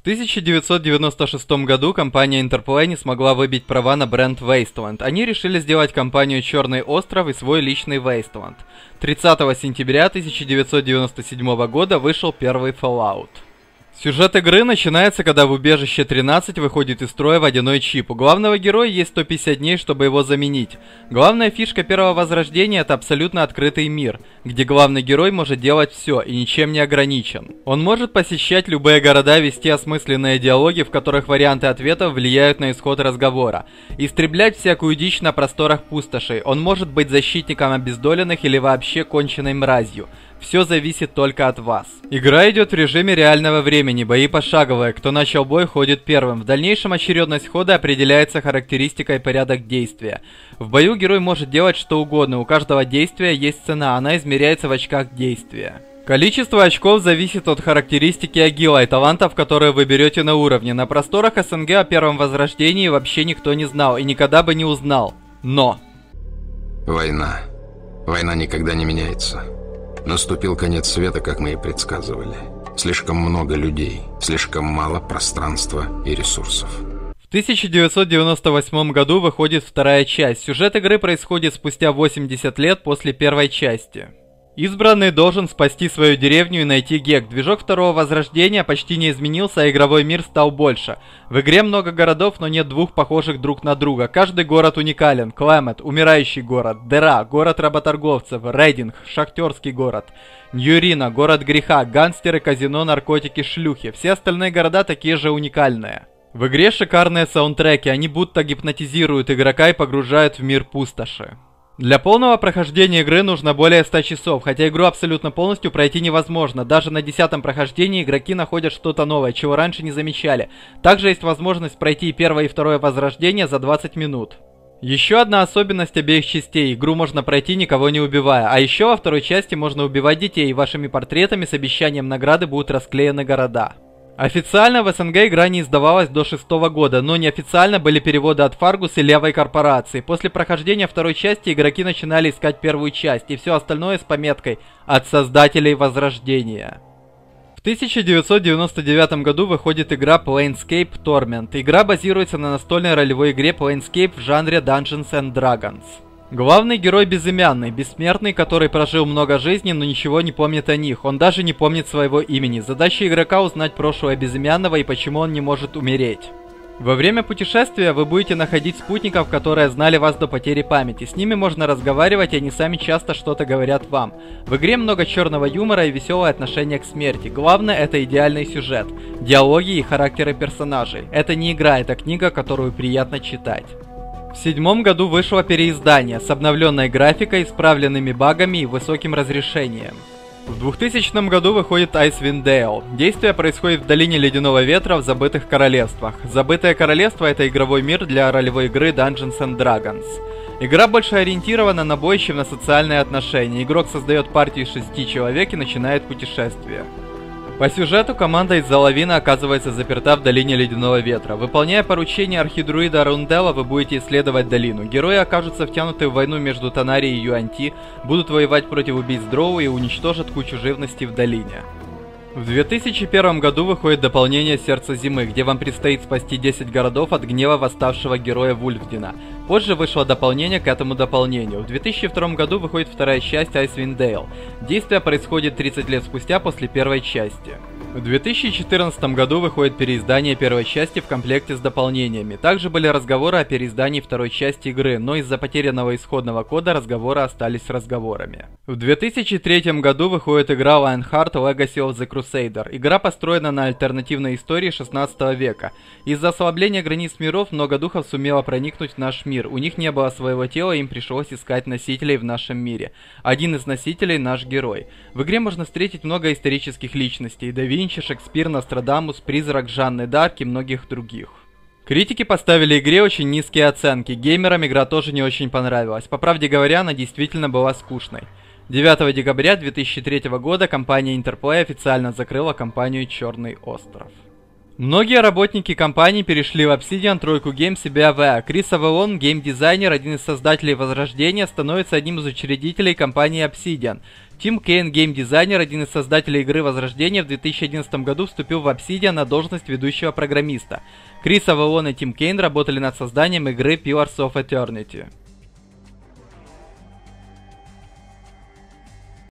В 1996 году компания Interplay не смогла выбить права на бренд Wasteland. Они решили сделать компанию Черный Остров и свой личный Wasteland. 30 сентября 1997 года вышел первый Fallout. Сюжет игры начинается, когда в убежище 13 выходит из строя водяной чип. У главного героя есть 150 дней, чтобы его заменить. Главная фишка первого возрождения — это абсолютно открытый мир, где главный герой может делать все и ничем не ограничен. Он может посещать любые города, вести осмысленные диалоги, в которых варианты ответов влияют на исход разговора, истреблять всякую дичь на просторах пустошей. Он может быть защитником обездоленных или вообще конченной мразью. Все зависит только от вас. Игра идет в режиме реального времени, бои пошаговые, кто начал бой, ходит первым. В дальнейшем очередность хода определяется характеристикой и порядок действия. В бою герой может делать что угодно, у каждого действия есть цена, она измеряется в очках действия. Количество очков зависит от характеристики агила и талантов, которые вы берете на уровне. На просторах СНГ о первом возрождении вообще никто не знал и никогда бы не узнал. Но... Война. Война никогда не меняется. Наступил конец света, как мы и предсказывали. Слишком много людей, слишком мало пространства и ресурсов. В 1998 году выходит вторая часть. Сюжет игры происходит спустя 80 лет после первой части. Избранный должен спасти свою деревню и найти Гек. Движок второго возрождения почти не изменился, а игровой мир стал больше. В игре много городов, но нет двух похожих друг на друга. Каждый город уникален. Клэмет, умирающий город. Дыра, город работорговцев. Рейдинг, шахтерский город. Ньюрина, город греха. Гангстеры, казино, наркотики, шлюхи. Все остальные города такие же уникальные. В игре шикарные саундтреки, они будто гипнотизируют игрока и погружают в мир пустоши. Для полного прохождения игры нужно более 100 часов, хотя игру абсолютно полностью пройти невозможно. Даже на 10-м прохождении игроки находят что-то новое, чего раньше не замечали. Также есть возможность пройти первое и второе возрождение за 20 минут. Еще одна особенность обеих частей: игру можно пройти, никого не убивая. А еще во второй части можно убивать детей, и вашими портретами с обещанием награды будут расклеены города. Официально в СНГ игра не издавалась до 6-го года, но неофициально были переводы от Fargus и Левой корпорации. После прохождения второй части игроки начинали искать первую часть, и все остальное с пометкой «От создателей Возрождения». В 1999 году выходит игра Planescape Torment. Игра базируется на настольной ролевой игре Planescape в жанре Dungeons and Dragons. Главный герой безымянный, бессмертный, который прожил много жизней, но ничего не помнит о них. Он даже не помнит своего имени. Задача игрока — узнать прошлое безымянного и почему он не может умереть. Во время путешествия вы будете находить спутников, которые знали вас до потери памяти. С ними можно разговаривать, и они сами часто что-то говорят вам. В игре много черного юмора и веселое отношение к смерти. Главное — это идеальный сюжет, диалоги и характеры персонажей. Это не игра, это книга, которую приятно читать. В 2007 году вышло переиздание с обновленной графикой, исправленными багами и высоким разрешением. В 2000 году выходит Icewind Dale. Действие происходит в Долине Ледяного Ветра в Забытых Королевствах. Забытое Королевство — это игровой мир для ролевой игры Dungeons and Dragons. Игра больше ориентирована на бой, чем на социальные отношения. Игрок создает партию из 6 человек и начинает путешествие. По сюжету команда из Залавина оказывается заперта в Долине Ледяного Ветра. Выполняя поручение архидруида Рундела, вы будете исследовать долину. Герои окажутся втянуты в войну между Танарией и Юанти, будут воевать против убийц Дроу и уничтожат кучу живности в долине. В 2001 году выходит дополнение «Сердце зимы», где вам предстоит спасти 10 городов от гнева восставшего героя Вульфдена. Позже вышло дополнение к этому дополнению. В 2002 году выходит вторая часть Icewind Dale. Действие происходит 30 лет спустя после первой части. В 2014 году выходит переиздание первой части в комплекте с дополнениями. Также были разговоры о переиздании второй части игры, но из-за потерянного исходного кода разговоры остались разговорами. В 2003 году выходит игра Lionheart Legacy of the Crusader. Игра построена на альтернативной истории 16 века. Из-за ослабления границ миров много духов сумело проникнуть в наш мир. У них не было своего тела, им пришлось искать носителей в нашем мире. Один из носителей — наш герой. В игре можно встретить много исторических личностей: Да Винчи, Шекспир, Нострадамус, Призрак Жанны Дарк и многих других. Критики поставили игре очень низкие оценки, геймерам игра тоже не очень понравилась. По правде говоря, она действительно была скучной. 9 декабря 2003 года компания Interplay официально закрыла компанию Черный Остров. Многие работники компании перешли в Obsidian, Тройку Games и BioWare. Крис Авалон, геймдизайнер, один из создателей Возрождения, становится одним из учредителей компании Obsidian. Тим Кейн, геймдизайнер, один из создателей игры Возрождение, в 2011 году вступил в Obsidian на должность ведущего программиста. Крис Авалон и Тим Кейн работали над созданием игры Pillars of Eternity.